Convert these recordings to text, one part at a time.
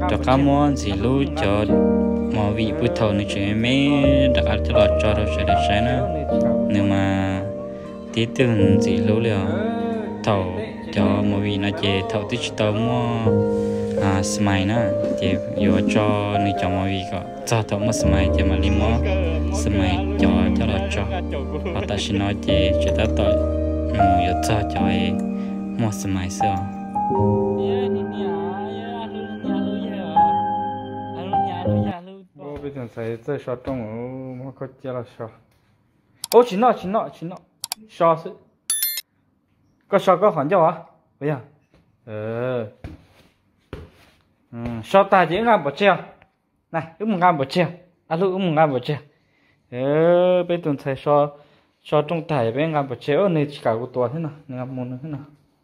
cho cá món gì lú cho mò vị bút thầu này chuyện mấy đặc ăn cho lọt cho đâu sẽ để sáng nữa nhưng mà tí tưởng gì lú liền thầu cho mò vị nó chỉ thầu tí tao mua smile nữa thì vừa cho này cho mò vị có cho thầu mua smile thì mà lim mò smile cho lọt cho họ ta xin nói chỉ ta tội vừa cho ấy mua smile sao bây giờ thấy在烧中午我可接了烧，哦，去哪，烧是，个烧个好叫啊，不呀，烧大点俺不吃，来，我们俺不吃，阿路我们俺不吃，被顿才烧中大一边俺不吃，你去搞个多些呢，你俺摸呢些呢，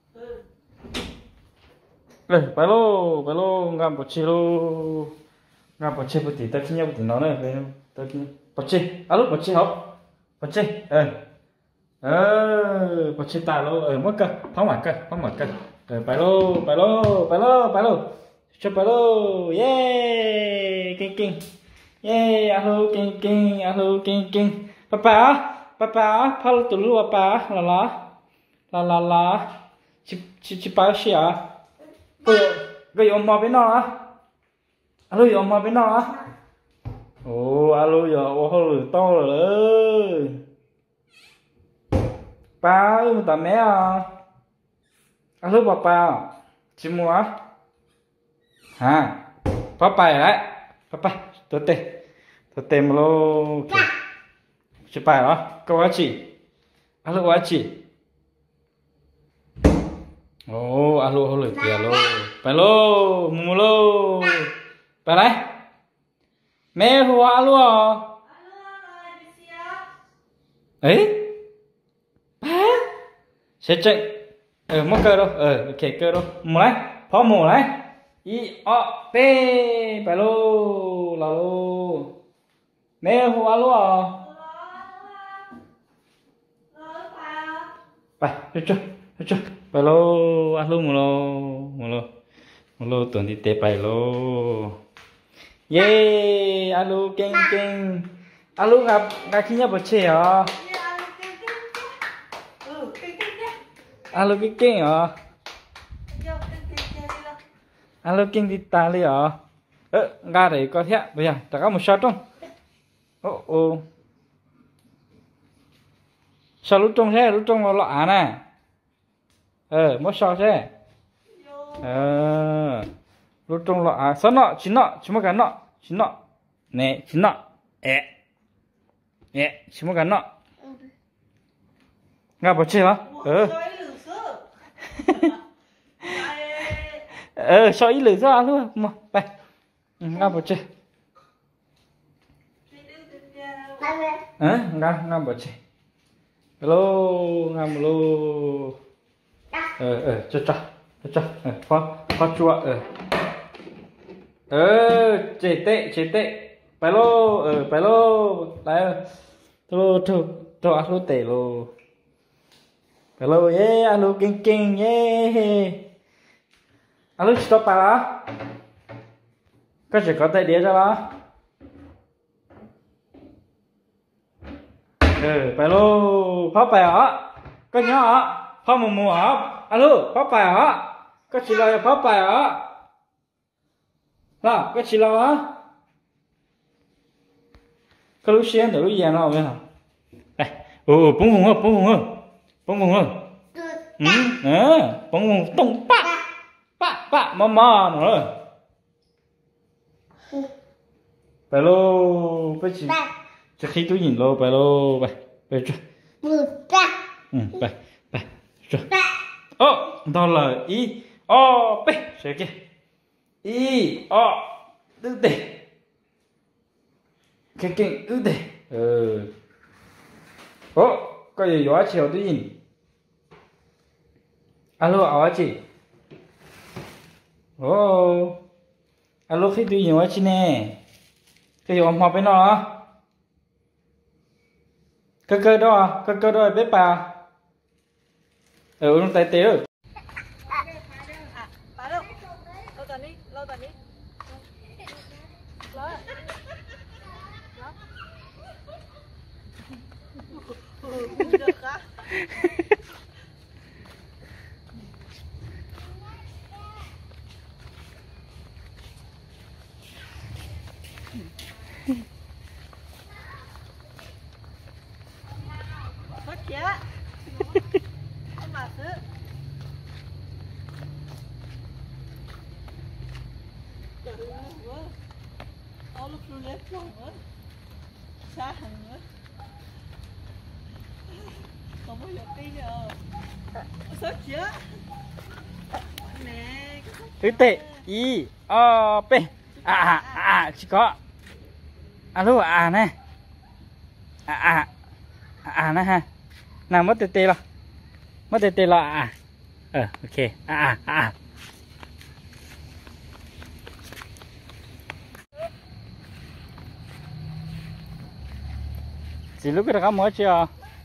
拜喽，俺不吃喽。ngà bớt chế bớt tí ta khi nhau bớt tí nó này về ta khi bớt chế alo bớt chế học bớt chế bớt chế ta lo mất cơ phóng mặt cơ bài lô cho bài lô yeah kinh yeah alo kinh papa phao tụi lu papa là chỉ bao xí à cái ông mò bên nó à alo giờ mà bên nào á alo giờ hơi to rồi đấy ba ơi mà tạm mẹ à alo papa chị mua á hả papa đấy papa tôi tê mà lo chị phải đó câu á chị alo á chị alo hơi kìa lo phải lo mua lo bà đấy mẹ hoa luôn ấy bà sẽ chạy mất cơ đâu ok cơ đâu mua đấy phó mù đấy i o p bà lô là lô mẹ hoa luôn bà cho bà lô ăn luôn một lô tuần đi tê bà lô yeah alo kinh alo gặp khi nhau bật chế à alo kinh à alo kinh đi ta đi à ga đấy có thế bây giờ ta có một shot không sao lúc trong nó lọ nè một shot thế lúc trong lọ sao nọ chỉ một cái nọ chỉ nọ nè chỉ nọ chỉ một cái nọ ngà bỏ chơi hả sao ý lử ra luôn mà bay ngà bỏ chơi ngà bỏ chơi hello ngà hello cho phát chua chế tệ phải lô lại thôi alo tệ lô phải lô yeah alo kinh yeah alo stop à đó có chỉ có tay đĩa ra đó phải lô phá bài hả có nhớ hả phá mù hả alo phá bài hả có chỉ là phá bài hả là có chỉ là hả có lúc xuyên được lúc gì nó vậy hả đây bông hùng bông hùng tung pa mama nữa phải lô phải chỉ cho khi tôi nhìn lô phải lô phải cho phải cho đó là ý p sẽ kia ý tư tề kinh tư tề có gì gió chiều tôi nhìn alo chị alo khi tôi nhìn chị nè cái gì mà bên nó cơ đó bếp bà trong tay tê rồi lâu tần đi Tứ tệ y o p chỉ có alo này này ha nào mất tê lo mất tê lo ok chỉ lúc cái đó mới chưa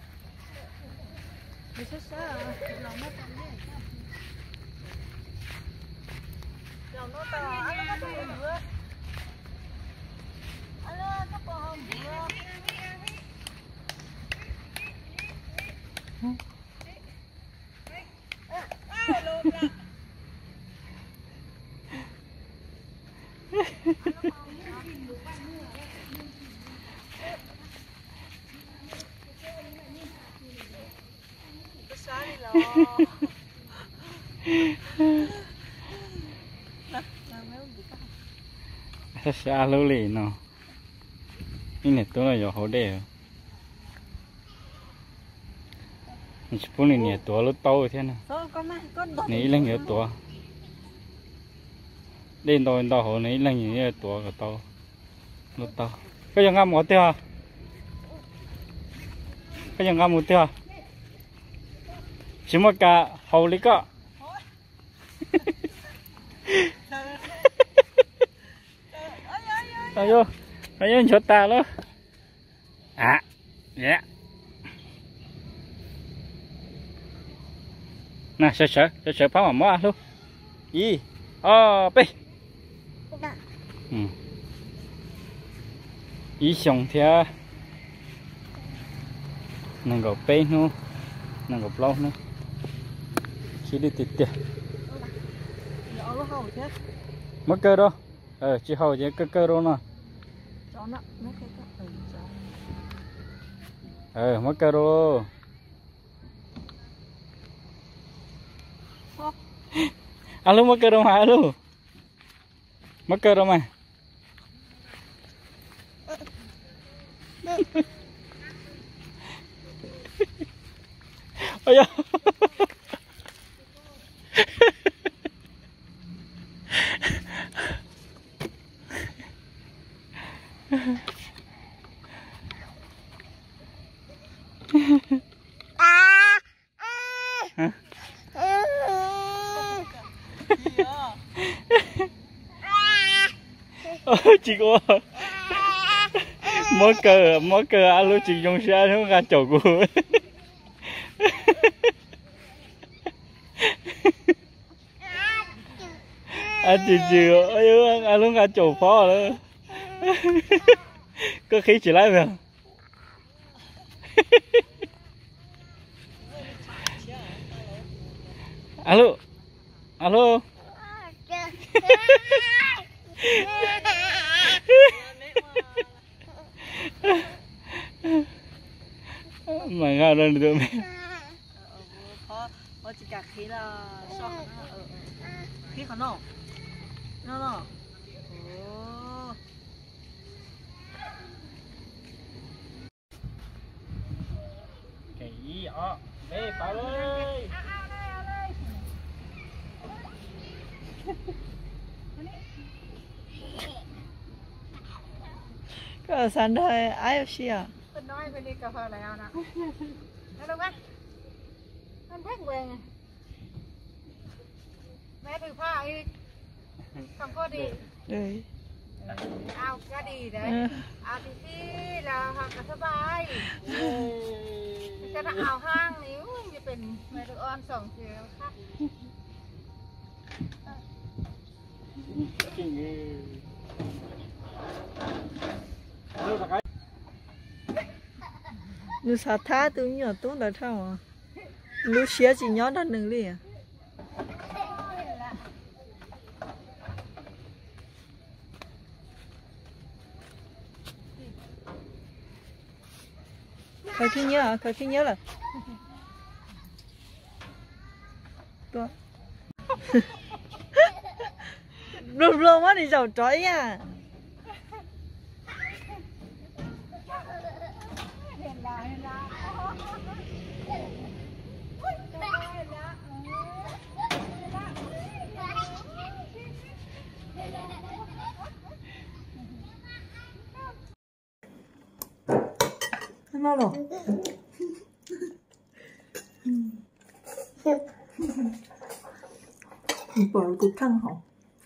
xa lâu lì nó ini tuh lah ya hode chỉ bốn này nhẹ tua lúc tàu thế nào này là nhẹ tua lên tàu hồ này là nhẹ tua cái tàu lúc tàu cái gì ngắm một tiêu cái gì ngắm một tiêu chỉ một cả hồ lý có ayo cho ta lo dạ nè sợ phá mà móa luôn y o p y xong theo nâng gạo p nữa nâng gạo lâu nữa chỉ đi tiệt tiệt mất cơ đâu chỉ hầu chỉ cơ đâu nè mất cơ đâu alo mất cơ đâu mà alo mất cơ đâu mà ôi da chị cô mỗi cờ alo chị dùng xe nó ra chỗ của chị ơi alo ra chỗ phó rồi có khí chỉ lái về alo mà ngao lên được mẹ có chỉ cả khí là sao khí khẩn nó cái gì ọ đây bảo ơi cái sàn đây ai xí à nóiไปนี่กาแฟแล้วนะแล้วรู้ไหมมันแพงเวงแม่ถือผ้าอีกทำก็ดี đấy เอาก็ดีเลยเอาที่เราทำกันสบายจะเอาห้างนิ้วจะเป็นแม่ลูกอ่อน2 เกลียวค่ะ Nếu sao tha tôi nhỏ tôi đã thao à. Nếu xé chỉ nhỏ đặt nừng đi à. Khởi khi nhớ là. Đó. Rùm rùm á thì dầu trói à. Nó rồi. Bỏ cục thăng hả?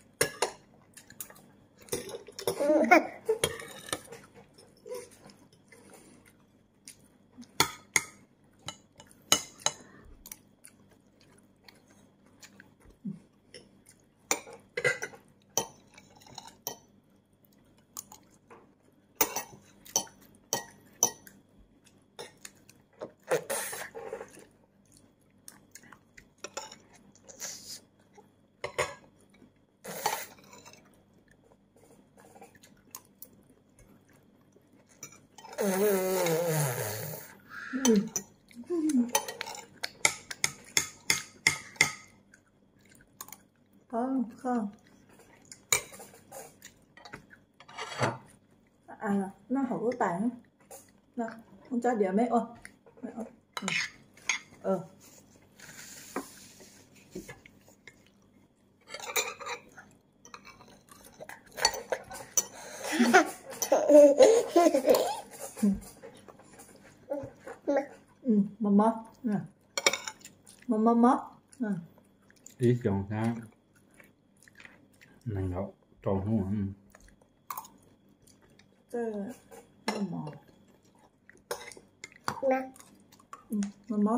Không. À, nó không có tàn. Nè, con cho đĩa mẹ ơi. Mẹ ơi. Mama. Nè. Mama. Nè. Đi chọn ra. Này đâu, tròn không hả? Mama. Nè. Mama.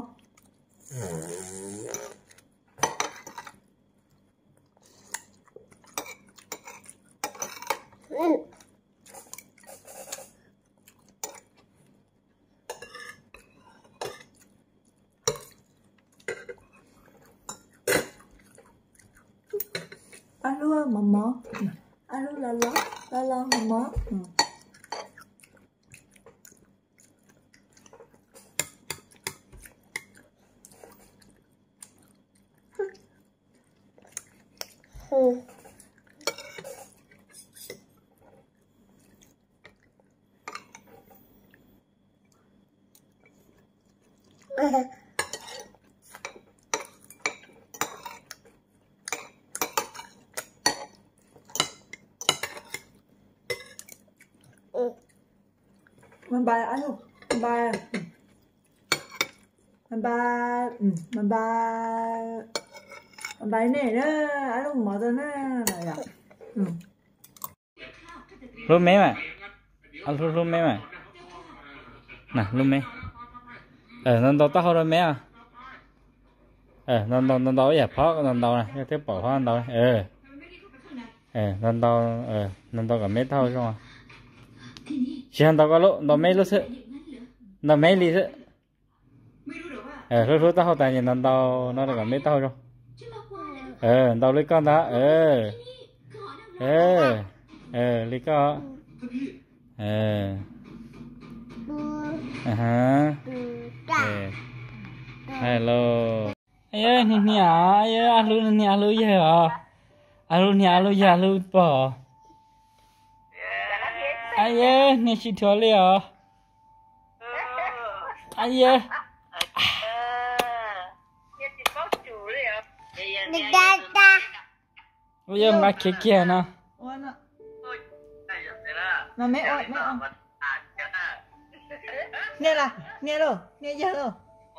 Alo mama. Alo la mama. Mình bài alo, mình bài này đó, alo mở ra nó này à. Luôn mấy mà, luôn mấy mà, nè luôn mấy, nó tao tao rồi mấy à, nó tao giờ phó nó tao này, cái tiếp bỏ phó nó tao này, nó tao cả mấy tao xong à. Chỉ hắn tao có lỗ, tao mấy lỗ sự, tao mấy ly sự, lúc tao tại nhìn tao nó là cả mấy tao rồi, tao lấy con đó, lấy con, hello, nè alo gì hả, alo bỏ. Ai nè chị thua liền. Ai bây giờ ngã kia nè. Mà mẹ ơi. Nghe là, nghe rồi, nghe giờ rồi.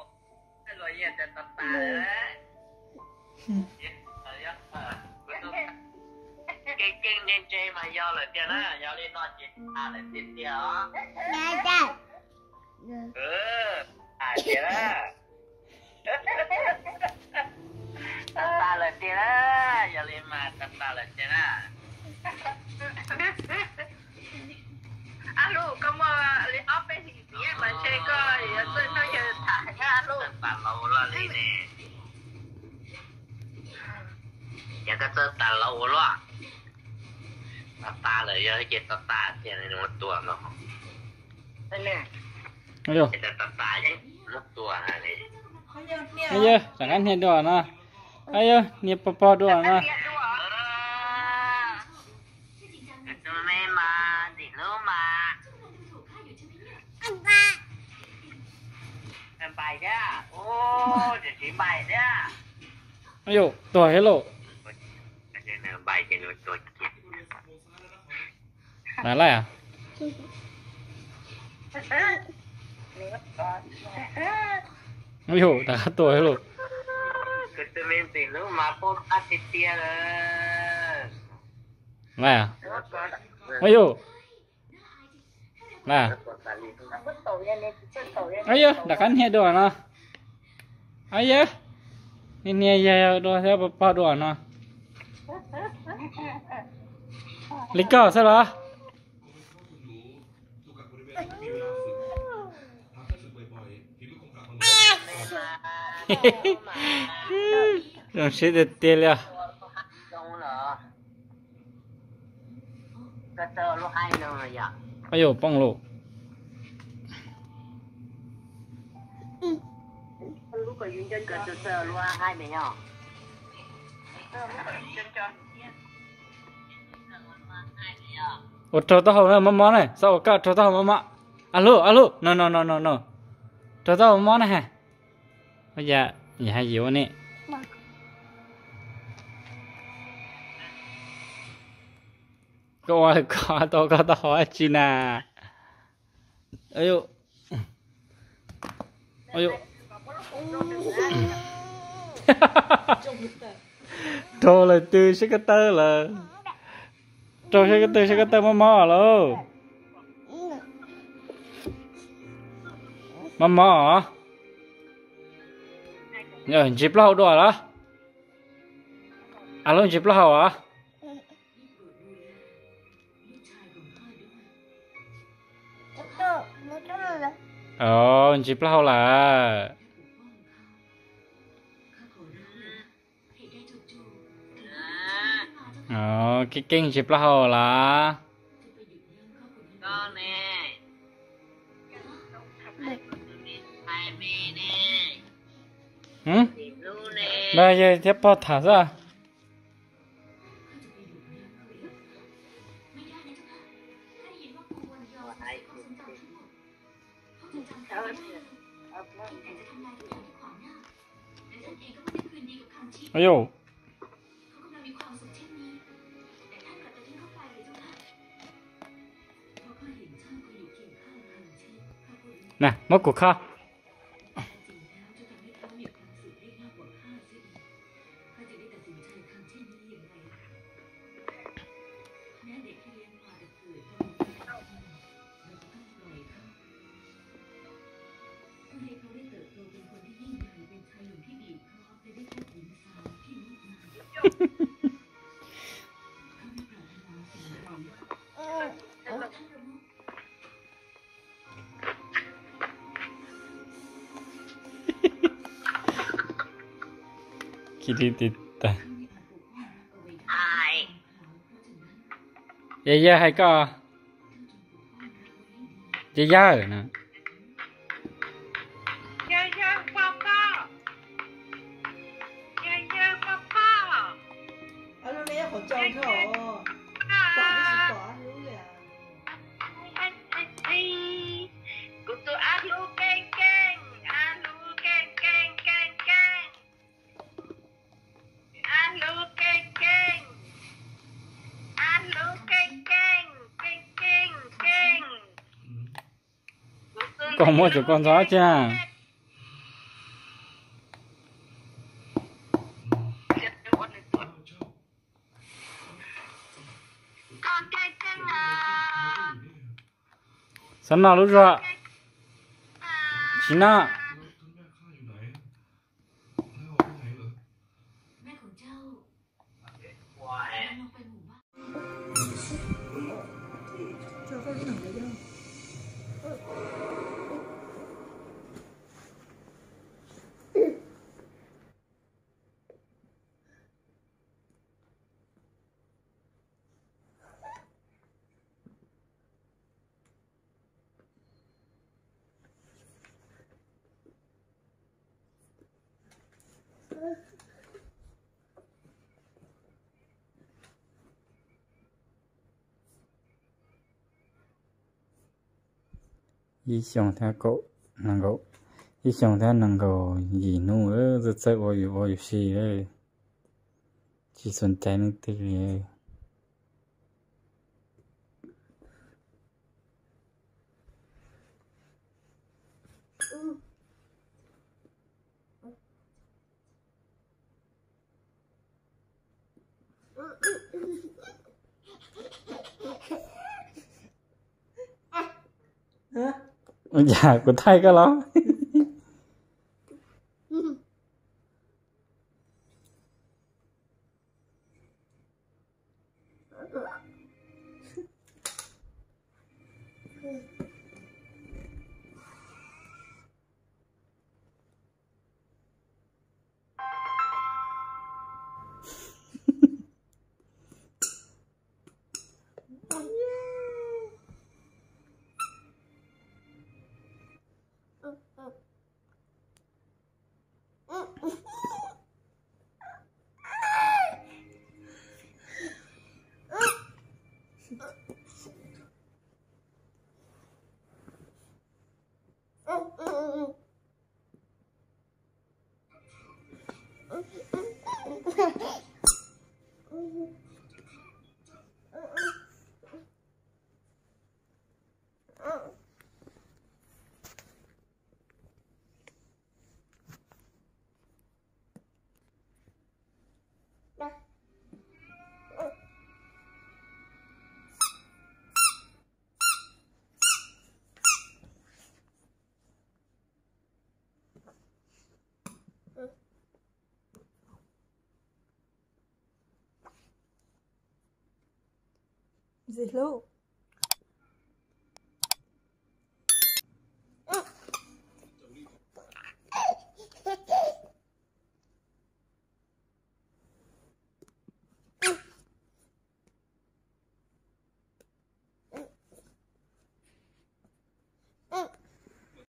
Cái chân lên trên mà do là tiền á, do lên nó chỉ là tiền tiền á. Tiền á. ตาเลยเจ้าอย่าลืมมาตาเลยเจ้าลูกก็มาเลยเอาไปหิบเนี่ยมาเช็คก็อย่าซื้อต้องอย่าถ่ายนะลูกตาเราละเลยเนี่ยอย่าก็เจอตาเราละตาเลยอย่าให้เจ็บตาเจ็บในหมดตัวเนาะนั่นแหละอายุเจ็บตาอย่างหมดตัวอะไรอายุสังกันเห็นด้วยนะอายุเนี่ยปอด้วยนะไม่มาดิลูกมาไปเด้อโอ้เดี๋ยวไปเด้ออายุตัวเฮลโลใบจะโดนตัวกินอะไรอ่ะอายุแต่ตัวเฮลโลก็จะเป็นสิลูกมาพูดอาทิตย์เดียวเลยอะไรอ่ะอายุอะไรอายุแต่กันเห็นด้วยนะอายุนี่เนี่ยยายด้วยใช่ปอด้วยนะลิก้าใช่ไหมต้องใช้เด็ดเตี้ยเลยก็เจอลูกไอ้เลยอ่ะอายุป้องลูกลูกก็ยืนจนก็เจอลูกไอ้ไม่ยอมโอ้ตัวเท่านั้นมาเนี่ยสาวก็ตัวเท่ามาอะลูnoตัวเท่ามาเนี่ยฮะอย่าให้อยู่นี่ก็ว่าก็ตัวจีน่าอายุโตเลยตื่นชิคกี้พายเลยโตชิคกี้พายมาแล้วมาเนี่ยจีบเหล้าด้วยล่ะอะไรจีบเหล้าอ่ะอ๋อจีบเหล้าล่ะอ๋อเก่งจีบเหล้าล่ะก็เนี่ยได้ยังเทียบพอถาซะอายุน่ะมากุข้าคิดติดตาเยอะๆให้ก็เยอะๆนะก็มั่วจุกคนซ้อจ้าสันนารู้จักจีน่า nằm đấy đâu. ý xong theo cậu nàng cậu ý xong theo nàng cậu gì nữa rất sợ ôi xì đấy chỉ xuân trái nước tươi Hả? dạ của thay cái đó Gì lúc